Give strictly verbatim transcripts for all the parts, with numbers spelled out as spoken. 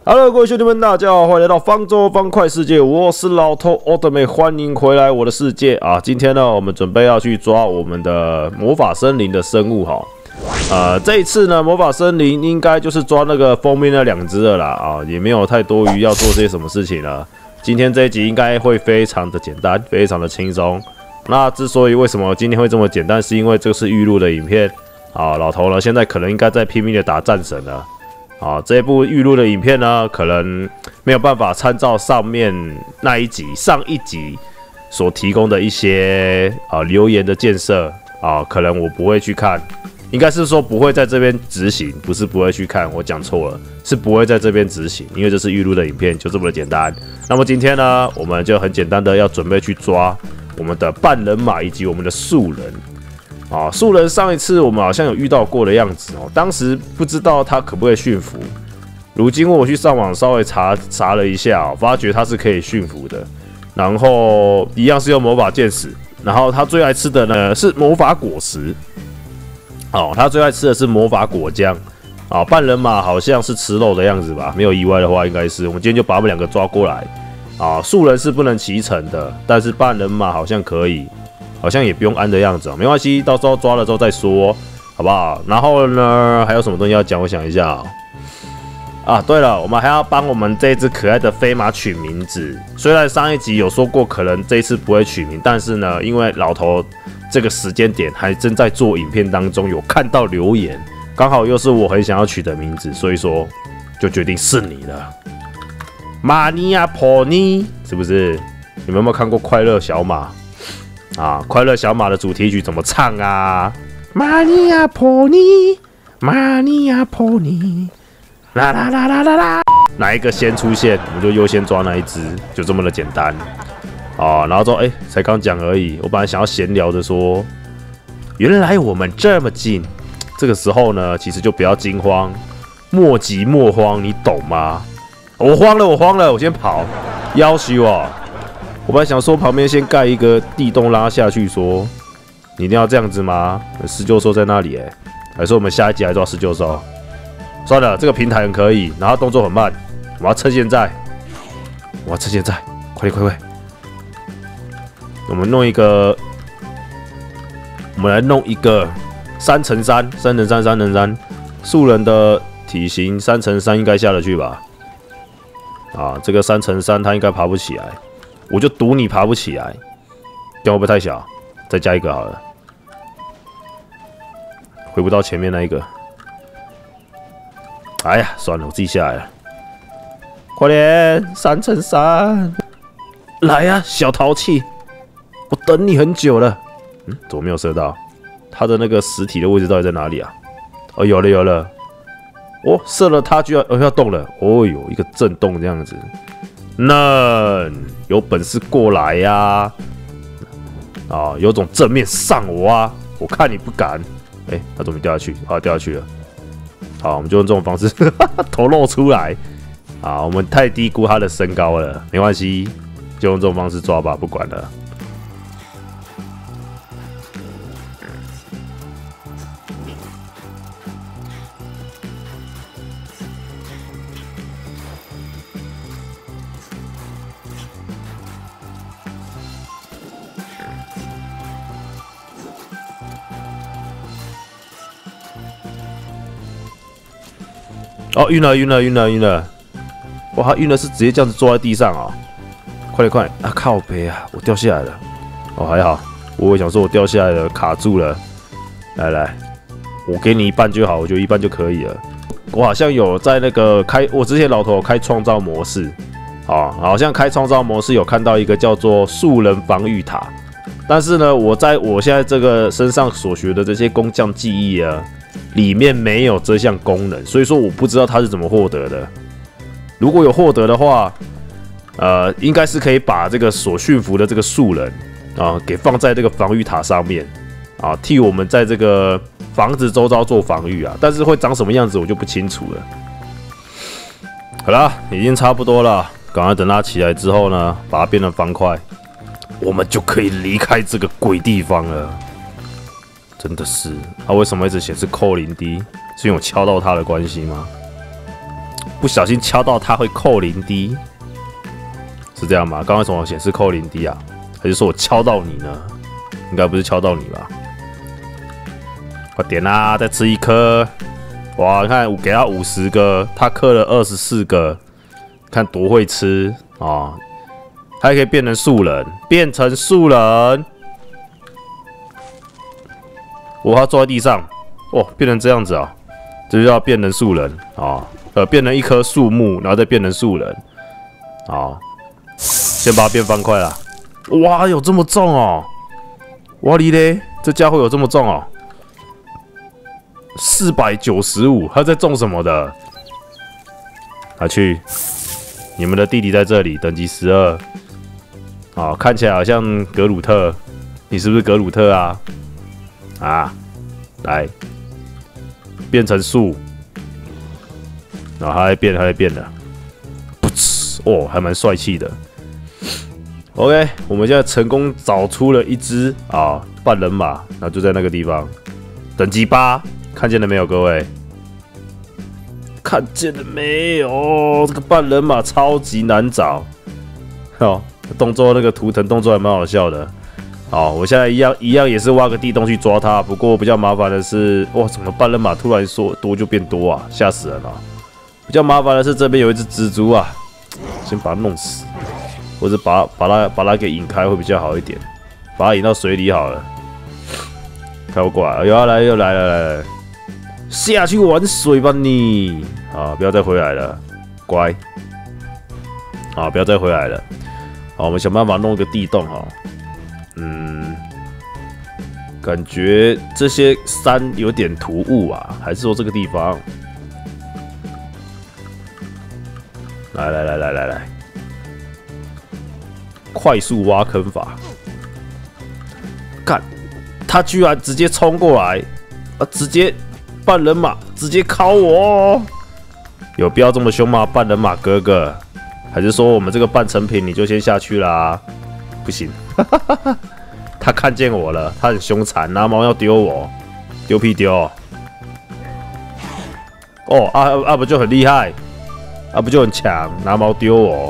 Hello， 各位兄弟们，大家好，欢迎来到方舟方块世界，我是老头奥特美，欢迎回来我的世界啊！今天呢，我们准备要去抓我们的魔法森林的生物哈。呃，这一次呢，魔法森林应该就是抓那个封面那两只了啦啊，也没有太多余要做这些什么事情了。今天这一集应该会非常的简单，非常的轻松。那之所以为什么今天会这么简单，是因为这是预录的影片啊。老头呢，现在可能应该在拼命的打战神了。啊，这部预录的影片呢，可能没有办法参照上面那一集、上一集所提供的一些啊留言的建设啊，可能我不会去看，应该是说不会在这边执行，不是不会去看，我讲错了，是不会在这边执行，因为这是预录的影片，就这么的简单。那么今天呢，我们就很简单的要准备去抓我们的半人马以及我们的树人。啊，树人上一次我们好像有遇到过的样子哦，当时不知道他可不可以驯服，如今我去上网稍微查查了一下哦，发觉他是可以驯服的，然后一样是用魔法剑矢，然后他最爱吃的呢是魔法果实，哦，他最爱吃的是魔法果浆，啊，半人马好像是吃肉的样子吧，没有意外的话应该是，我们今天就把他们两个抓过来，啊，树人是不能骑乘的，但是半人马好像可以。好像也不用安的样子哦，没关系，到时候抓了之后再说，好不好？然后呢，还有什么东西要讲？我想一下哦。啊，对了，我们还要帮我们这只可爱的飞马取名字。虽然上一集有说过，可能这一次不会取名，但是呢，因为老头这个时间点还正在做影片当中，有看到留言，刚好又是我很想要取的名字，所以说就决定是你了。马尼亚波尼是不是？你们有没有看过《快乐小马》？啊，快乐小马的主题曲怎么唱啊？马尼亚波尼，马尼亚波尼，啦啦啦啦啦啦，哪一个先出现，我们就优先抓那一只，就这么的简单。啊，然后说，哎、欸，才刚讲而已。我本来想要闲聊的说，原来我们这么近。这个时候呢，其实就不要惊慌，莫急莫慌，你懂吗？我慌了，我慌了，我先跑，夭寿啊！我本来想说旁边先盖一个地洞拉下去说，说你一定要这样子吗？施救兽在那里哎、欸，还是我们下一集来抓施救兽？算了，这个平台很可以，然后动作很慢，我要趁现在，我要趁现在，快点快快！我们弄一个，我们来弄一个三乘三，三乘三，三乘三，树人的体型三乘三应该下得去吧？啊，这个三乘三他应该爬不起来。我就赌你爬不起来，这样会不会太小？再加一个好了，回不到前面那一个。哎呀，算了，我自己下来了。快点，三乘三，来呀、啊，小淘气！我等你很久了。嗯，怎么没有射到？他的那个实体的位置到底在哪里啊？哦，有了有了。哦，射了他居然哦要动了。哦呦，一个震动这样子。那有本事过来呀、啊！啊，有种正面上我啊！我看你不敢。哎、欸，他怎么掉下去？啊，掉下去了。好，我们就用这种方式头露出来。啊，我们太低估他的身高了，没关系，就用这种方式抓吧，不管了。哦，晕了，晕了，晕了，晕了！哇，他晕的是直接这样子坐在地上啊、哦！快点，快点！啊，靠北啊，我掉下来了。哦，还好，我也想说我掉下来了，卡住了。来来，我给你一半就好，我觉得一半就可以了。我好像有在那个开，我之前老头有开创造模式，啊，好像开创造模式有看到一个叫做树人防御塔，但是呢，我在我现在这个身上所学的这些工匠技艺啊。里面没有这项功能，所以说我不知道它是怎么获得的。如果有获得的话，呃，应该是可以把这个所驯服的这个树人啊，给放在这个防御塔上面啊，替我们在这个房子周遭做防御啊。但是会长什么样子我就不清楚了。好啦，已经差不多了，赶快等它起来之后呢，把它变成方块，我们就可以离开这个鬼地方了。真的是，它、啊、为什么一直显示扣零 D？是因为我敲到它的关系吗？ 不小心敲到它会扣零滴，是这样吗？刚刚为什么显示扣零滴啊？还是说我敲到你呢？应该不是敲到你吧？快点啦，再吃一颗！哇，你看我给他五十个，他刻了二十四个，看多会吃啊！还可以变成树人，变成树人。我他坐在地上，哦，变成这样子啊，这就叫变成树人啊。呃，变成一棵树木，然后再变成树人啊。先把它变方块啦。哇，有这么重哦！哇哩嘞，这家伙有这么重哦！四百九十五，他在种什么的？拿去，你们的弟弟在这里，等级十二。啊，看起来好像格鲁特，你是不是格鲁特啊？啊，来，变成树，然后它在变，它在变了，噗嗤，哦，还蛮帅气的。OK， 我们现在成功找出了一只啊半人马，那就在那个地方，等级八，看见了没有，各位？看见了没有？这个半人马超级难找，哦，动作那个图腾动作还蛮好笑的。好，我现在一样一样也是挖个地洞去抓它，不过比较麻烦的是，哇，怎么半人马突然说多就变多啊，吓死人了！比较麻烦的是这边有一只蜘蛛啊，先把它弄死。或者把把它把它给引开会比较好一点，把它引到水里好了。开不过来，又要来又来了来了，下去玩水吧你！啊，不要再回来了，乖。啊，不要再回来了。好，我们想办法弄一个地洞哈。嗯，感觉这些山有点突兀啊，还是说这个地方？来来来来来来。快速挖坑法，看他居然直接冲过来，啊，直接半人马直接敲我、哦，有必要这么凶吗？半人马哥哥，还是说我们这个半成品你就先下去啦？不行，他看见我了，他很凶残，拿毛要丢我，丢屁丢！哦，啊啊不就很厉害，啊不就很强，拿毛丢我。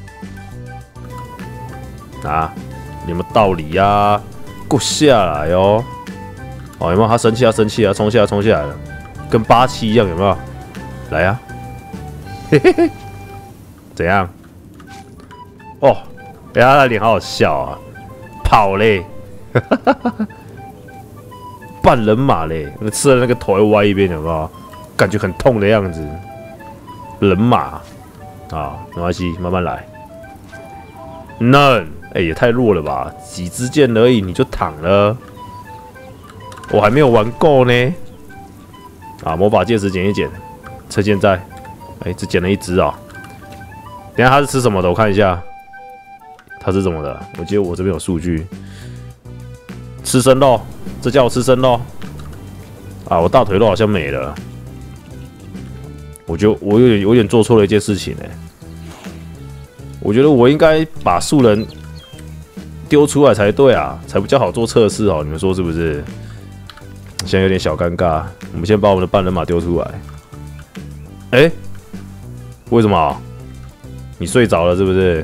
啊，有没有道理呀、啊？给我下来哦！哦，有没有？他生气啊，生气啊，冲下来，冲下来了，跟八七一样，有没有？来呀、啊！嘿嘿嘿，怎样？哦，哎、欸，他的脸好好笑啊！跑嘞！哈哈哈哈！半人马嘞，吃的那个头又歪一边，有没有？感觉很痛的样子。人马啊，没关系，慢慢来。嫩。哎、欸，也太弱了吧！几支箭而已，你就躺了。我还没有玩够呢。啊，魔法戒指捡一捡，趁现在，哎、欸，只捡了一只啊、喔。等一下他是吃什么的？我看一下，他是怎么的？我记得我这边有数据。吃生肉，这叫我吃生肉。啊，我大腿肉好像没了。我就我有点有点做错了一件事情哎、欸。我觉得我应该把树人丢出来才对啊，才比较好做测试哦。你们说是不是？现在有点小尴尬。我们先把我们的半人马丢出来。哎、欸，为什么？你睡着了是不是？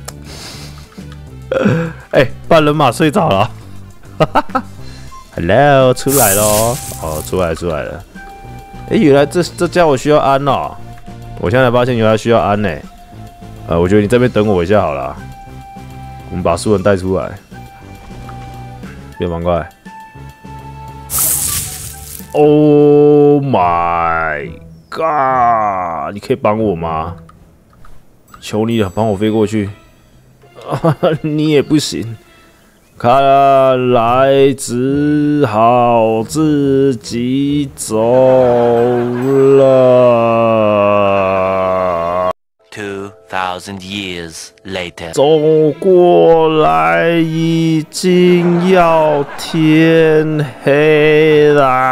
哎、欸，半人马睡着了。Hello， 出来咯。哦，出来出来了。哎、欸，原来这这家伙需要安哦。我现在才发现原来需要安呢、欸。呃，我觉得你这边等我一下好了。我们把树人带出来，变方块。Oh my god！ 你可以帮我吗？求你了，帮我飞过去。啊，你也不行，看来只好自己走了。 Two thousand years later， 走过来已经要天黑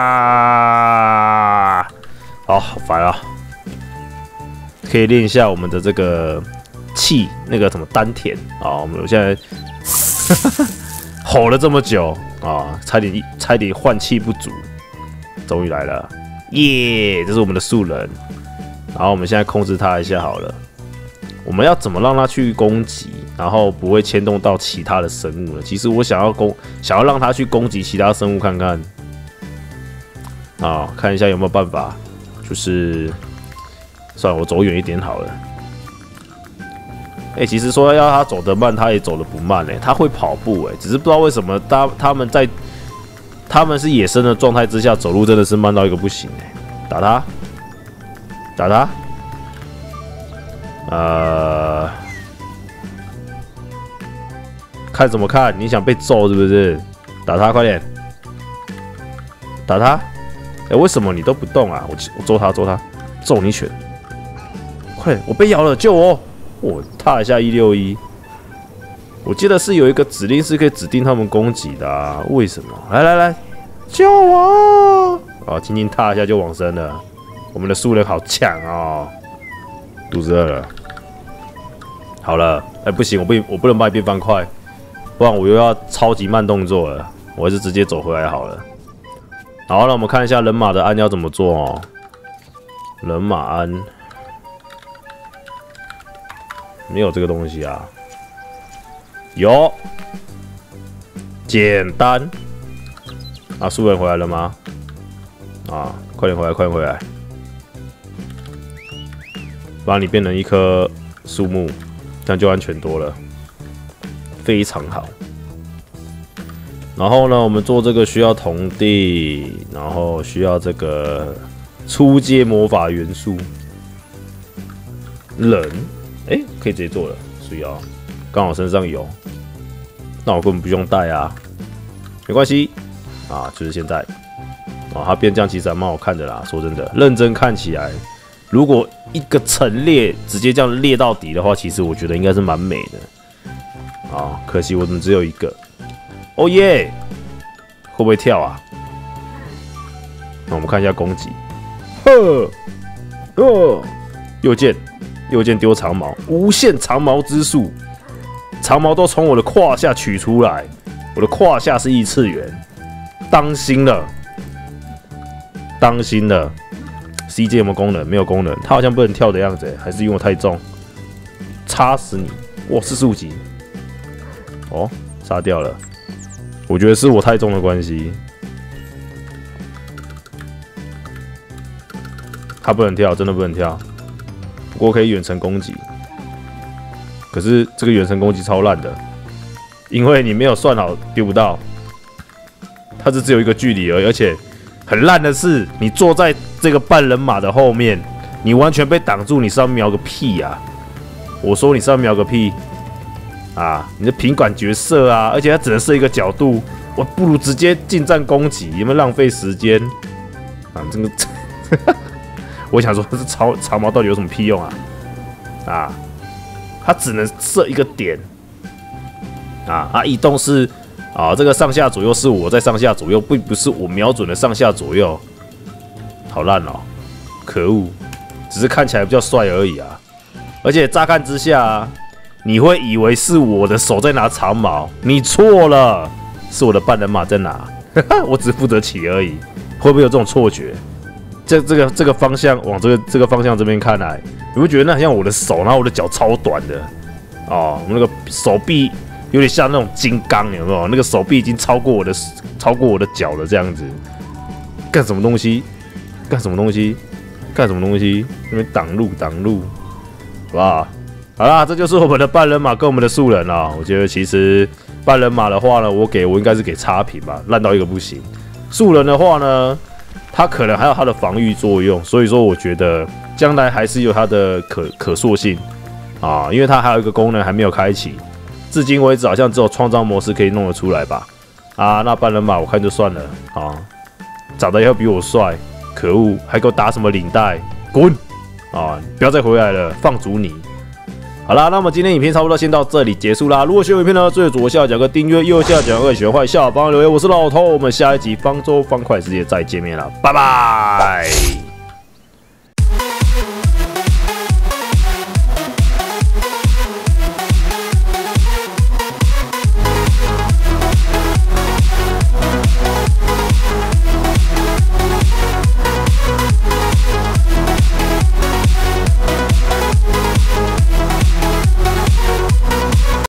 啦！好，好烦啊！可以练一下我们的这个气，那个什么丹田啊。我们现在吼了这么久啊，差点差点换气不足，终于来了，耶！这是我们的树人。 然后我们现在控制它一下好了。我们要怎么让它去攻击，然后不会牵动到其他的生物呢？其实我想要攻，想要让它去攻击其他生物看看。啊，看一下有没有办法，就是算了，我走远一点好了。哎、欸，其实说要它走得慢，它也走得不慢哎、欸，它会跑步哎、欸，只是不知道为什么它它们在它们是野生的状态之下，走路真的是慢到一个不行哎、欸。打它，打它，呃，看怎么看？你想被揍是不是？打它，快点，打它！哎、欸，为什么你都不动啊？我我揍他，揍他，揍你一拳！快点，我被咬了，救我！我踏一下一六一，我记得是有一个指令是可以指定他们攻击的啊？为什么？来来来，救我！啊，轻轻踏一下就往生了。我们的树人好强哦，肚子饿了。好了，哎、欸，不行，我不我不能把你变方块，不然我又要超级慢动作了。我还是直接走回来好了。好，那我们看一下人马的鞍要怎么做哦。人马鞍。没有这个东西啊，有，简单啊！树人回来了吗？啊，快点回来，快点回来，把你变成一棵树木，这样就安全多了，非常好。然后呢，我们做这个需要铜锭，然后需要这个初阶魔法元素，人。哎、欸，可以直接做了，需要，刚好身上有，那我根本不用带啊，没关系啊，就是现在，啊，它变这样其实还蛮好看的啦，说真的，认真看起来，如果一个陈列直接这样列到底的话，其实我觉得应该是蛮美的，啊，可惜我们只有一个，哦耶，会不会跳啊？那我们看一下攻击，呵，哦，右键。右键丢长矛，无限长矛之术，长矛都从我的胯下取出来，我的胯下是异次元，当心了，当心了 ！C 阶有没有功能？没有功能，它好像不能跳的样子，还是因为我太重，插死你！哇，四十五级，哦，杀掉了，我觉得是我太重的关系，它不能跳，真的不能跳。不过可以远程攻击，可是这个远程攻击超烂的，因为你没有算好丢不到，它是只有一个距离而已，而且很烂的是，你坐在这个半人马的后面，你完全被挡住，你是要瞄个屁啊！我说你是要瞄个屁啊！你的品管角色啊，而且它只能设一个角度，我不如直接近战攻击，有没有浪费时间啊？这个。我想说，这长长矛到底有什么屁用啊？啊，它只能设一个点啊，它移动是啊，这个上下左右是我在上下左右，并不是我瞄准的上下左右。好烂哦，可恶！只是看起来比较帅而已啊。而且乍看之下，你会以为是我的手在拿长矛，你错了，是我的半人马在拿，我只负责骑而已。会不会有这种错觉？这这个这个方向往这个这个方向这边看来，你会觉得那很像我的手，然后我的脚超短的哦，我那个手臂有点像那种金刚，有没有？那个手臂已经超过我的超过我的脚了，这样子。干什么东西？干什么东西？干什么东西？那边挡路挡路，好不好？好啦，这就是我们的半人马跟我们的素人啦。我觉得其实半人马的话呢，我给我应该是给差评吧，烂到一个不行。素人的话呢，它可能还有它的防御作用，所以说我觉得将来还是有它的可可塑性啊，因为它还有一个功能还没有开启，至今为止好像只有创造模式可以弄得出来吧？啊，那半人马我看就算了啊，长得要比我帅，可恶，还给我打什么领带，滚啊！不要再回来了，放逐你！好啦，那么今天影片差不多先到这里结束啦。如果喜欢影片呢，最左下角个订阅，右下角个喜欢坏，下方留言。我是老头，我们下一集方舟方块世界再见面了，拜拜。